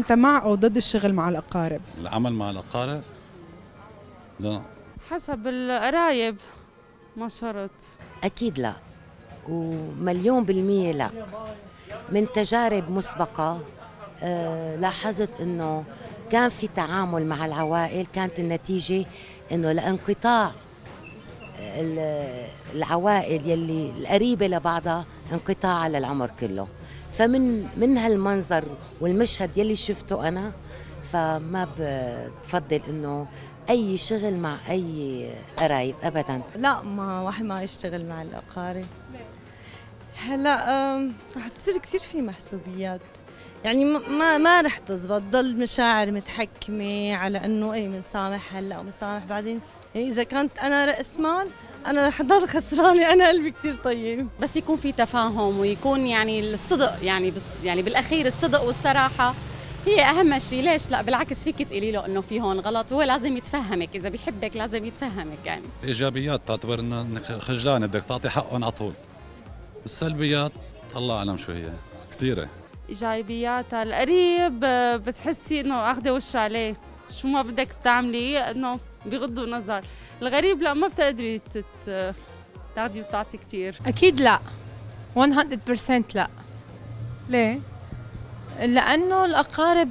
أنت مع أو ضد الشغل مع الأقارب؟ العمل مع الأقارب؟ لا. حسب القرايب، ما شرط. أكيد لا، ومليون بالمية لا. من تجارب مسبقة لاحظت أنه كان في تعامل مع العوائل، كانت النتيجة أنه لانقطاع العوائل يلي القريبة لبعضها انقطاع على العمر كله. فمن هالمنظر والمشهد يلي شفته أنا، فما بفضل أنه أي شغل مع أي قرايب أبداً. لا، ما واحد ما يشتغل مع الأقارب. هلا رح تصير كثير في محسوبيات، يعني ما رح تزبط، ضل مشاعر متحكمة على إنه إيه بنسامح هلا وبنسامح بعدين. يعني إذا كانت أنا رأس مال أنا رح أضل خسرانة، أنا قلبي كثير طيب. بس يكون في تفاهم ويكون يعني الصدق، يعني بس يعني بالأخير الصدق والصراحة هي أهم شيء. ليش لا؟ بالعكس فيك تقولي له إنه في هون غلط، هو لازم يتفهمك، إذا بيحبك لازم يتفهمك. يعني إيجابيات تعتبر إنك خجلان بدك تعطي حقهم على طول. السلبيات الله أعلم شو هي، كثيرة. إيجابياتها القريب بتحسي إنه أخذي وش عليه، شو ما بدك بتعملي إنه بغض النظر. الغريب لا، ما بتقدري تاخذي وتعطي كثير. أكيد لا، 100% لا. ليه؟ لأنه الأقارب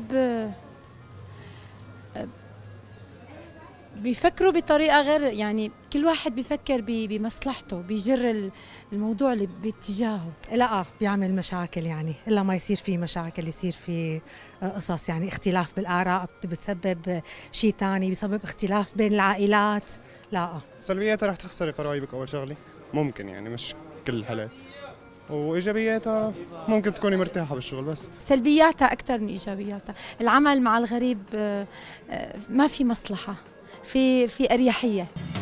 بيفكروا بطريقة غير، يعني كل واحد بيفكر بمصلحته، بيجر الموضوع اللي باتجاهه. لا بيعمل مشاكل، يعني إلا ما يصير في مشاكل، يصير في قصص، يعني اختلاف بالآراء بتسبب شيء تاني، بيسبب اختلاف بين العائلات. لا. سلبياتها رح تخسري قرايبك أول شغلة، ممكن يعني مش كل الحالات. وإيجابياتها ممكن تكوني مرتاحة بالشغل. بس سلبياتها أكثر من إيجابياتها. العمل مع الغريب ما في مصلحة، في أريحية.